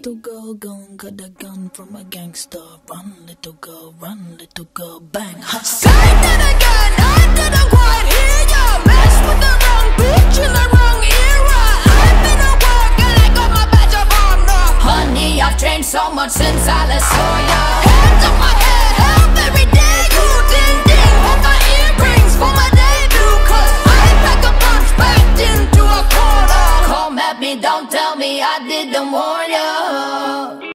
little girl, go and got a gun from a gangster. Run, little girl, bang, hustle. Say that again, I didn't quite hear ya. Mess with the wrong bitch in the wrong era. I've been at work and I got my badge of honor. Honey, I've changed so much since I last saw ya. Hands on my head, help every day.